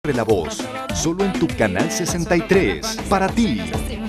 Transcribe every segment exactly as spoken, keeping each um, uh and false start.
de la voz, solo en tu canal sesenta y tres, para ti.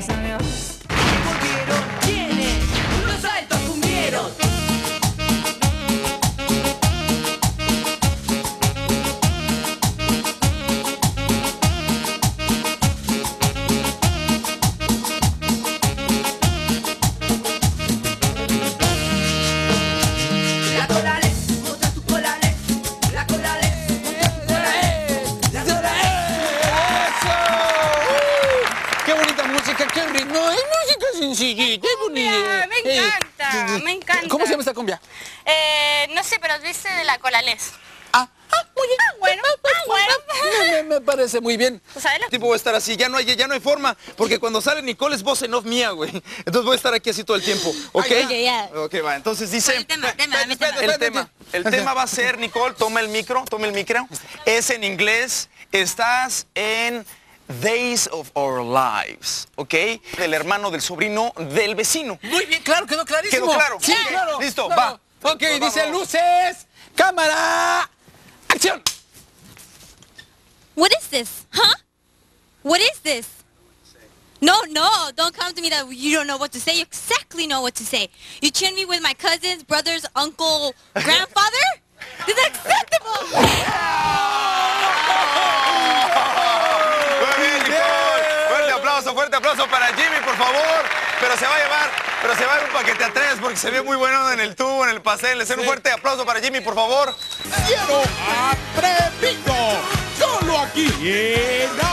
¡Qué ritmo! Es música sencillita, es bonita. Me encanta, eh, me encanta. ¿Cómo se llama esta cumbia? Eh, no sé, pero viste de la Colalés. Ah, ah, muy bien. Ah, bueno, ah, bueno. Me, me, me parece muy bien. ¿Sabes lo? Tipo voy a estar así, ya no hay, ya no hay forma, porque cuando sale Nicole es voz en off mía, güey. Entonces voy a estar aquí así todo el tiempo, ¿ok? Ok, ya. Ok, va, entonces dice... El tema, tema, dame tema. El tema, el tema va a ser, Nicole, toma el micro, toma el micro. Es en inglés, estás en... Days of Our Lives, ¿ok? Del hermano, del sobrino, del vecino. Muy bien, claro, quedó clarísimo. ¿Quedó claro? Sí, claro. Listo, claro. va. Ok, Va, dice va, va. luces, cámara, acción. What is this? Huh? What is this? No, no, don't come to me that you don't know what to say. You exactly know what to say. You cheating me with my cousins, brothers, uncle, grandfather? This is acceptable. Fuerte aplauso, fuerte aplauso para Jimmy, por favor. Pero se va a llevar, pero se va a llevar un paquete a tres porque se ve muy bueno en el tubo, en el pastel. Le sí. Un fuerte aplauso para Jimmy, por favor. Cielo atrevido, solo aquí en